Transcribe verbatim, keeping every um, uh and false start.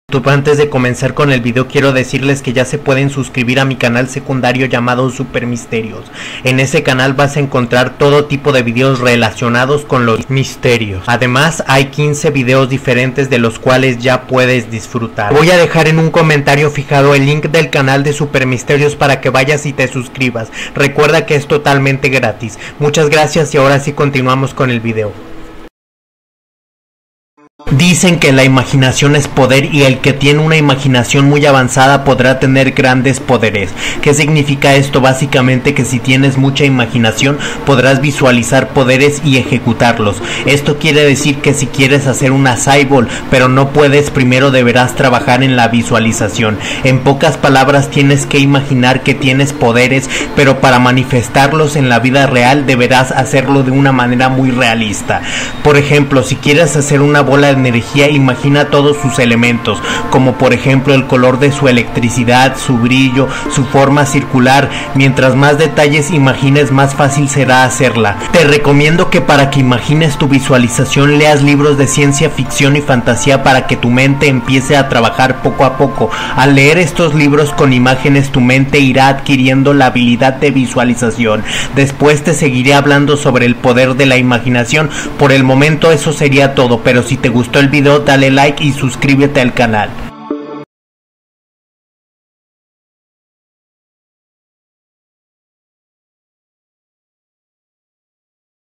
Antes de comenzar con el video quiero decirles que ya se pueden suscribir a mi canal secundario llamado Super Misterios. En ese canal vas a encontrar todo tipo de videos relacionados con los misterios. Además hay quince videos diferentes de los cuales ya puedes disfrutar. Voy a dejar en un comentario fijado el link del canal de Super Misterios para que vayas y te suscribas. Recuerda que es totalmente gratis. Muchas gracias y ahora sí continuamos con el video. Dicen que la imaginación es poder y el que tiene una imaginación muy avanzada podrá tener grandes poderes. ¿Qué significa esto? Básicamente que si tienes mucha imaginación podrás visualizar poderes y ejecutarlos. Esto quiere decir que si quieres hacer una cyborg pero no puedes, primero deberás trabajar en la visualización. En pocas palabras, tienes que imaginar que tienes poderes, pero para manifestarlos en la vida real deberás hacerlo de una manera muy realista. Por ejemplo, si quieres hacer una bola de energía, imagina todos sus elementos, como por ejemplo el color de su electricidad, su brillo, su forma circular. Mientras más detalles imagines, más fácil será hacerla. Te recomiendo que para que imagines tu visualización leas libros de ciencia ficción y fantasía para que tu mente empiece a trabajar poco a poco. Al leer estos libros con imágenes, tu mente irá adquiriendo la habilidad de visualización. Después te seguiré hablando sobre el poder de la imaginación. Por el momento eso sería todo, pero si te gustó el video, dale like y suscríbete al canal.